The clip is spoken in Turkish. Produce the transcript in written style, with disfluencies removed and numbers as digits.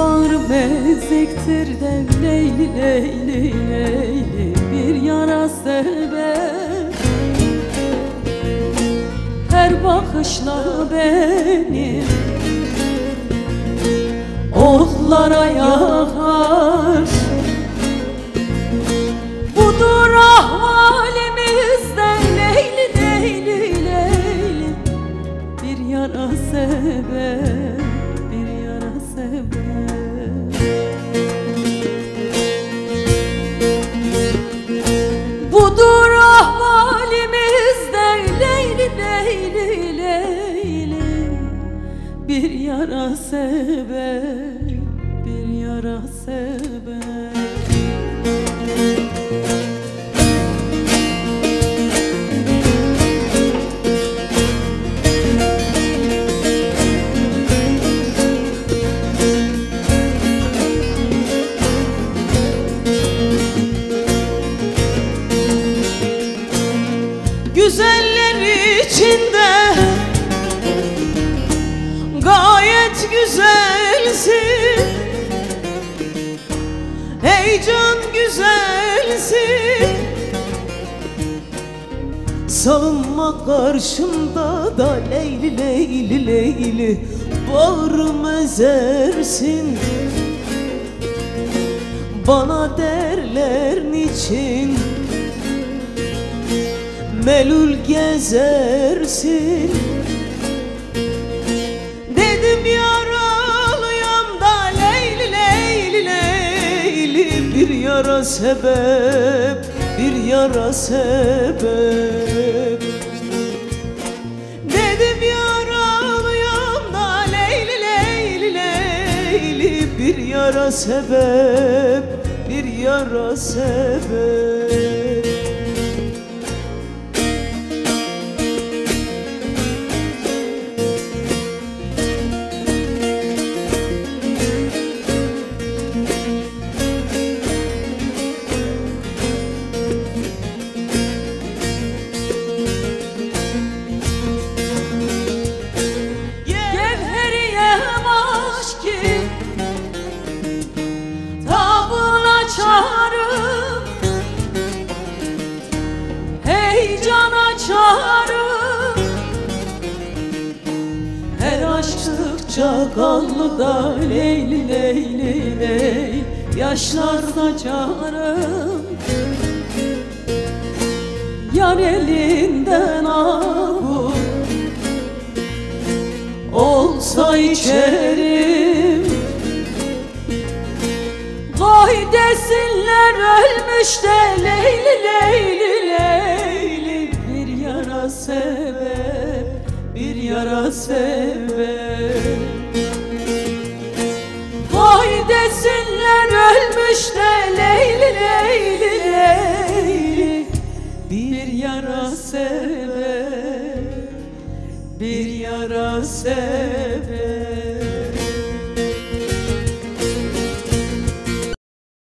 Bağrım eziktir de Leyli Leyli Leyli bir yara sebep. Her bakışla beni oklara yakar. Budur ahvalimizden Leyli Leyli Leyli bir yara sebep, bir yara sebep. Budur ahvalimizden Leyli Leyli Leyli bir yara sebep, bir yara sebep. Güzeller içinde gayet güzelsin, heyecan güzelsin. Salınma karşımda da Leyli Leyli Leyli bağrım ezersin. Bana derler niçin melul gezersin. Dedim yaralıyam da Leyli Leyli Leyli bir yara sebep, bir yara sebep. Dedim yaralıyam da Leyli Leyli Leyli bir yara sebep, bir yara sebep. Heyecan açarım. Her açtıkça kanlı da Leyli Leyli Leyli yaşlar saçarım. Yar elinden avu olsa içerim. Vay desinler ölmüş de Leyli Leyli Leyli bir yara sebep, bir yara sebep. Vay desinler ölmüş de Leyli Leyli Leyli bir yara sebep, bir yara sebep.